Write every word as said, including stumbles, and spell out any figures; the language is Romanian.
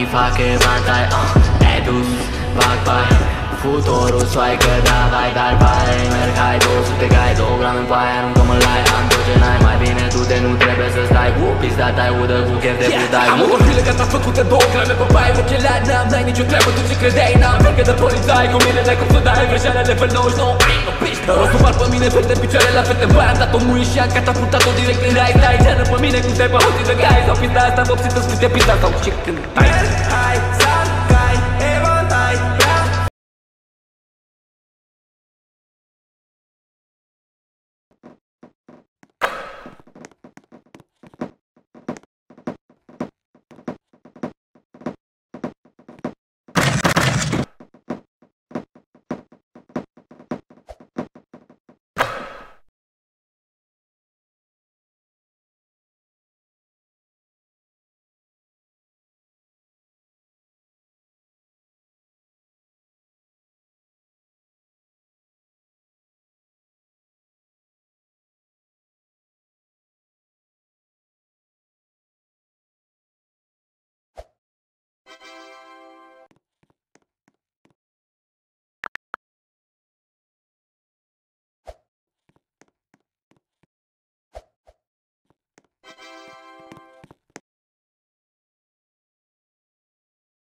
fac evantai, uh, Edus, fac bai Futorul soaică, da, vai, dar vai Merg hai, două sute gai, două grame în paie Aruncă mă lai, am tot ce n-ai Mai bine du-te, nu trebuie să stai Cu pizda ta udă, cu chef de pudai. Am o copilă gata făcută, două grame pe paie Ochelari n-am, n-ai nicio treabă, tu ce credeai N-am frică de polițai, cu mine n-ai cum să dai Greșeala level nouăzeci și nouă, ai no bitch Dar o să par pe mine, fete picioare la fete Băi, am dat-o muie și am catapultat-o direct în rai Stai, ceară pe mine cum te-ai băut de gai Sau pizda asta vopsită, scrie pizda sau ce cântai. Hai,